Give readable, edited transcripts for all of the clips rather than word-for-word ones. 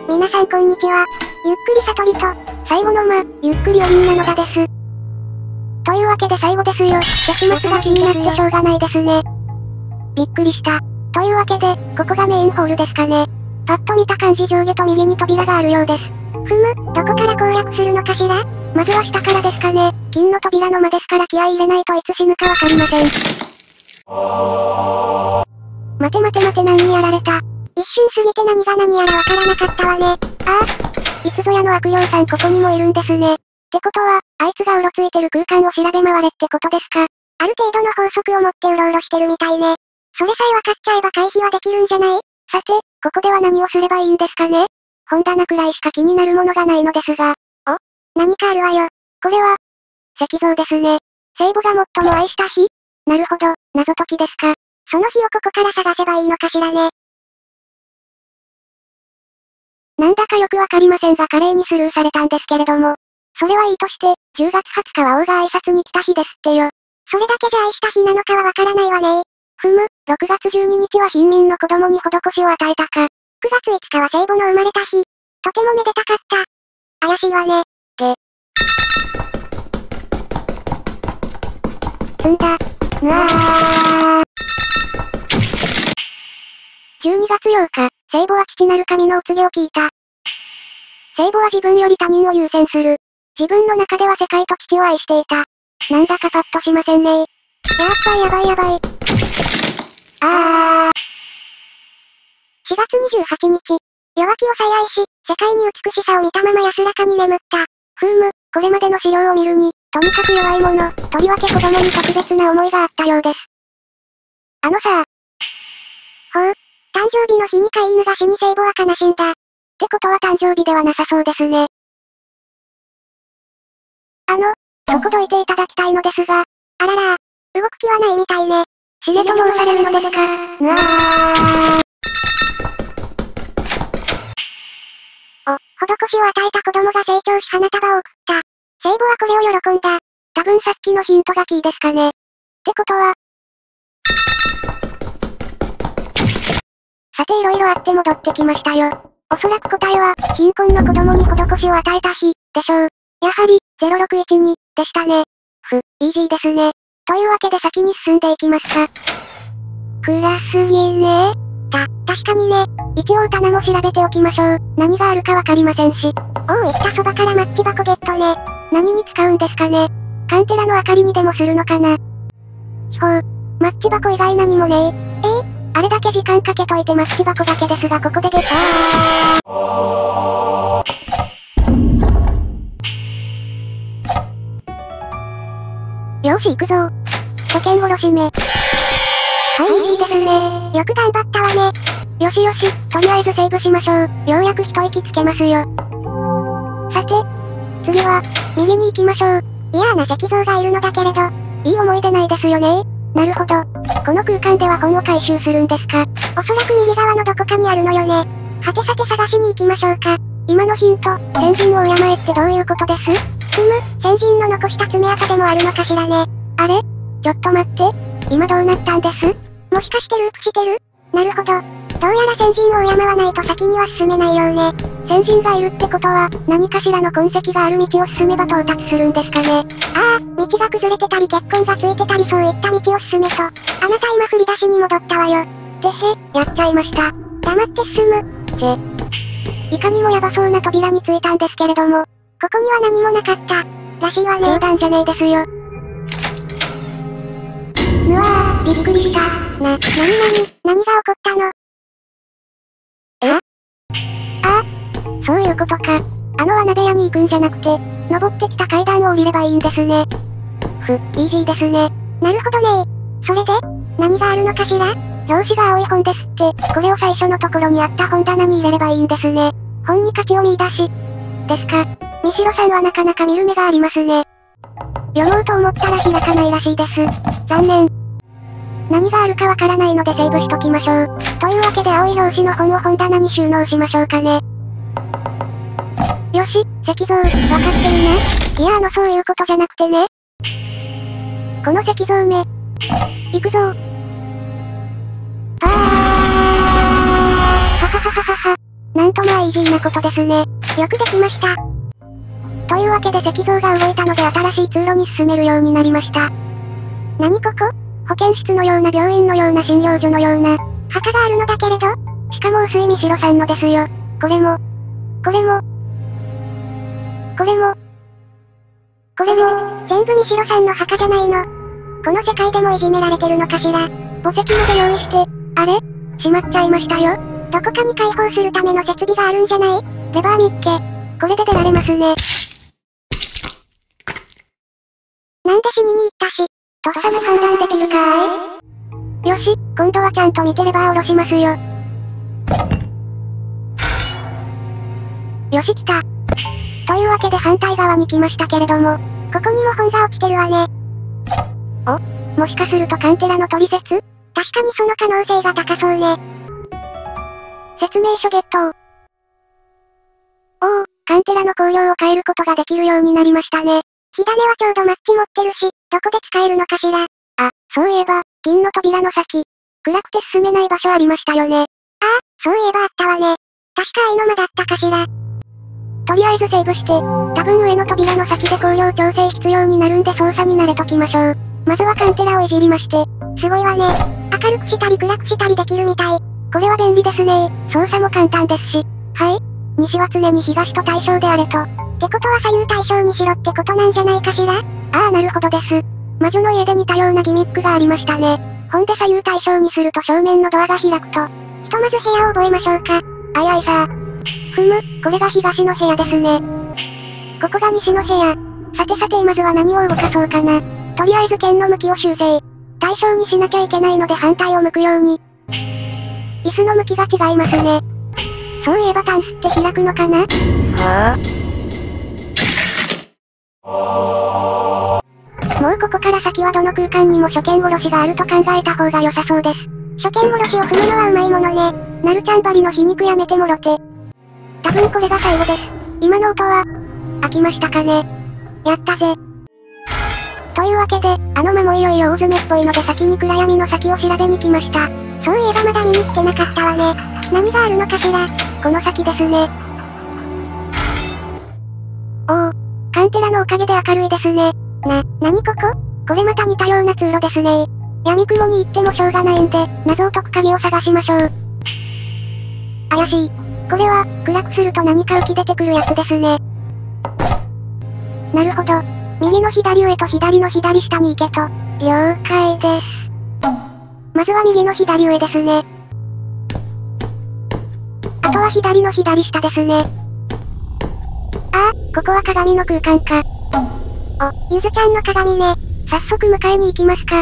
皆さんこんにちは。ゆっくり悟りと、最後のゆっくりおりんなのだです。というわけで最後ですよ。結末が気になってしょうがないですね。びっくりした。というわけで、ここがメインホールですかね。パッと見た感じ上下と右に扉があるようです。どこから攻略するのかしら？まずは下からですかね。金の扉の間ですから気合い入れないといつ死ぬかわかりません。待て何にやられた。一瞬過ぎて何が何やらわからなかったわね。ああ。いつぞやの悪霊さんここにもいるんですね。ってことは、あいつがうろついてる空間を調べ回れってことですか？ある程度の法則を持ってうろうろしてるみたいね。それさえ分かっちゃえば回避はできるんじゃない？さて、ここでは何をすればいいんですかね？本棚くらいしか気になるものがないのですが。何かあるわよ。これは、石像ですね。聖母が最も愛した日？なるほど、謎解きですか。その日をここから探せばいいのかしらね。なんだかよくわかりませんが華麗にスルーされたんですけれども。それはいいとして、10月20日は王が挨拶に来た日ですってよ。それだけじゃ愛した日なのかはわからないわね。6月12日は貧民の子供に施しを与えたか。9月5日は聖母の生まれた日。とてもめでたかった。怪しいわね。積んだ。12月8日、聖母は父なる神のお告げを聞いた。聖母は自分より他人を優先する。自分の中では世界と父を愛していた。なんだかパッとしませんね。やっばい。4月28日、弱きを再愛し、世界に美しさを見たまま安らかに眠った。これまでの資料を見るに、とにかく弱い者、とりわけ子供に特別な思いがあったようです。あのさ。誕生日の日に飼い犬が死に聖母は悲しんだ。ってことは誕生日ではなさそうですね。そこどいていただきたいのですが。あらら、動く気はないみたいね。死ねとどうされるのですか。施しを与えた子供が成長し花束を贈った。聖母はこれを喜んだ。多分さっきのヒントがキーですかね。ってことは。さて色々あって戻ってきましたよ。おそらく答えは、貧困の子供に施しを与えた日、でしょう。やはり、0612、でしたね。イージーですね。というわけで先に進んでいきますか。暗すぎね。確かにね。一応棚も調べておきましょう。何があるかわかりませんし。行ったそばからマッチ箱ゲットね。何に使うんですかね。カンテラの明かりにでもするのかな。マッチ箱以外何もねえ。あれだけ時間かけといてマッチ箱だけですがここでゲット。よーし行くぞ。初見殺し目。はい、いいですね。よく頑張ったわね。よし、とりあえずセーブしましょう。ようやく一息つけますよ。さて、次は、右に行きましょう。嫌な石像がいるのだけれど、いい思い出ないですよね。なるほど。この空間では本を回収するんですか。おそらく右側のどこかにあるのよね。さて探しに行きましょうか。今のヒント、先人を敬えってどういうことです？先人の残した爪痕でもあるのかしらね。あれ？ちょっと待って。今どうなったんです？もしかしてループしてる？なるほど。どうやら先人を敬わないと先には進めないようね。先人がいるってことは、何かしらの痕跡がある道を進めば到達するんですかね。道が崩れてたり血痕がついてたりそういった道を進めと。あなた今振り出しに戻ったわよ。てへ、やっちゃいました。黙って進む。いかにもヤバそうな扉に着いたんですけれども、ここには何もなかった。らしいわね。冗談じゃねえですよ。びっくりした。何が起こったの？そういうことか。穴部屋に行くんじゃなくて、登ってきた階段を降りればいいんですね。イージーですね。なるほどね。それで、何があるのかしら？表紙が青い本ですって、これを最初のところにあった本棚に入れればいいんですね。本に価値を見出し。ですか。三代さんはなかなか見る目がありますね。読もうと思ったら開かないらしいです。残念。何があるかわからないのでセーブしときましょう。というわけで青い表紙の本を本棚に収納しましょうかね。よし、石像、わかってるな。いやそういうことじゃなくてね。この石像め。行くぞ。ははははは。 なんとまあイージーなことですね。よくできました。というわけで石像が動いたので新しい通路に進めるようになりました。何ここ？保健室のような病院のような診療所のような、墓があるのだけれど、しかも薄い三代さんのですよ。これも、これも、これも、これも、全部三代さんの墓じゃないの。この世界でもいじめられてるのかしら。墓石まで用意して、あれ？しまっちゃいましたよ。どこかに開放するための設備があるんじゃない？レバーミッケ。これで出られますね。なんで死にに行ったし。とっさに判断できるかーい？よし、今度はちゃんと見てレバー下ろしますよ。よし来た。というわけで反対側に来ましたけれども、ここにも本が落ちてるわね。お？もしかするとカンテラのトリセツ？確かにその可能性が高そうね。説明書ゲット。おお、カンテラの光量を変えることができるようになりましたね。火種はちょうどマッチ持ってるし、どこで使えるのかしら。あ、そういえば、金の扉の先。暗くて進めない場所ありましたよね。ああ、そういえばあったわね。確か愛の間だったかしら。とりあえずセーブして、多分上の扉の先で光量調整必要になるんで操作に慣れときましょう。まずはカンテラをいじりまして。すごいわね。明るくしたり暗くしたりできるみたい。これは便利ですね。操作も簡単ですし。はい。西は常に東と対称であれと。ってことは左右対称にしろってことなんじゃないかしら？ああなるほどです。魔女の家で似たようなギミックがありましたね。ほんで左右対称にすると正面のドアが開くと。ひとまず部屋を覚えましょうか。あいあいさふむ、これが東の部屋ですね。ここが西の部屋。さてさてまずは何を動かそうかな。とりあえず剣の向きを修正。対称にしなきゃいけないので反対を向くように。椅子の向きが違いますね。そういえばタンスって開くのかな？はぁ？もうここから先はどの空間にも初見殺しがあると考えた方が良さそうです。初見殺しを踏むのはうまいものね。なるちゃんばりの皮肉やめてもろて。多分これが最後です。今の音は、開きましたかね？やったぜ。というわけで、あの間もいよいよ大詰めっぽいので先に暗闇の先を調べに来ました。そういえばまだ見に来てなかったわね。何があるのかしら？この先ですね。おお、カンテラのおかげで明るいですね。何ここ？これまた似たような通路ですね。闇雲に行ってもしょうがないんで、謎を解く鍵を探しましょう。怪しい。これは、暗くすると何か浮き出てくるやつですね。なるほど。右の左上と左の左下に行けと。了解です。まずは右の左上ですね。あとは左の左下ですね。ああ、ここは鏡の空間か。お、ゆずちゃんの鏡ね。早速迎えに行きますか。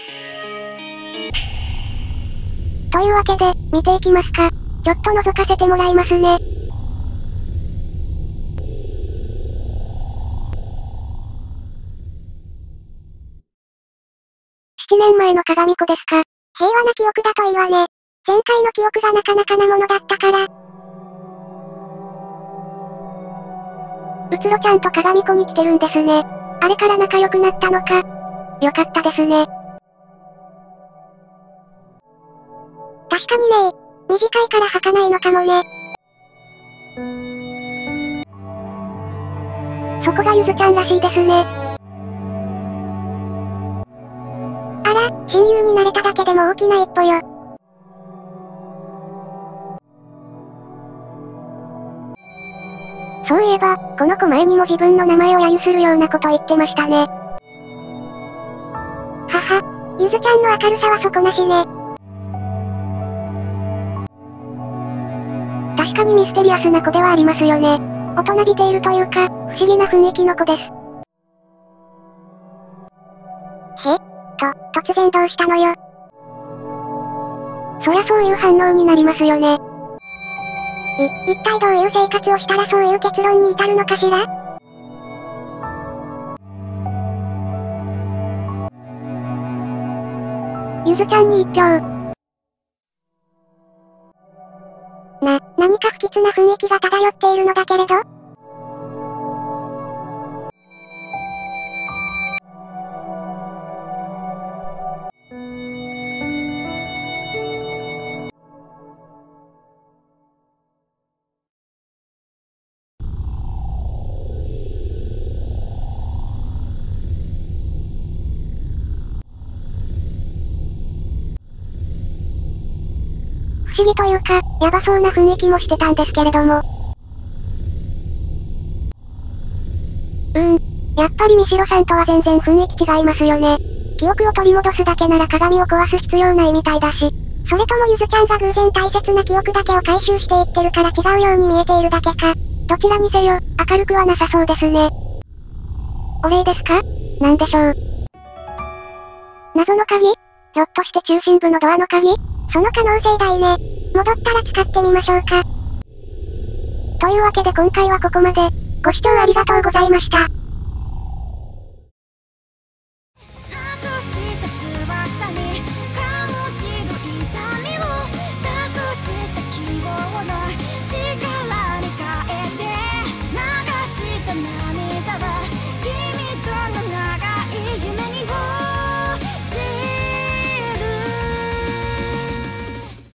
というわけで、見ていきますか。ちょっと覗かせてもらいますね。7年前の鏡子ですか。平和な記憶だといいわね。前回の記憶がなかなかなものだったから。うつろちゃんと鏡子に来てるんですね。あれから仲良くなったのか。よかったですね。確かにね。短いから儚いのかもね。そこがゆずちゃんらしいですね。あら、親友になれただけでも大きな一歩よ。そういえば、この子前にも自分の名前を揶揄するようなこと言ってましたね。はは、ゆずちゃんの明るさは底なしね。確かにミステリアスな子ではありますよね。大人びているというか、不思議な雰囲気の子です。突然どうしたのよ。そりゃそういう反応になりますよね。一体どういう生活をしたらそういう結論に至るのかしら？ゆずちゃんに一票。何か不吉な雰囲気が漂っているのだけれど？ 思議というか、やばそうな雰囲気もしてたんですけれども。やっぱり三代さんとは全然雰囲気違いますよね。記憶を取り戻すだけなら鏡を壊す必要ないみたいだし。それともゆずちゃんが偶然大切な記憶だけを回収していってるから違うように見えているだけか。どちらにせよ、明るくはなさそうですね。お礼ですか？なんでしょう。謎の鍵？ひょっとして中心部のドアの鍵？その可能性大ね。戻ったら使ってみましょうか。というわけで今回はここまで。ご視聴ありがとうございました。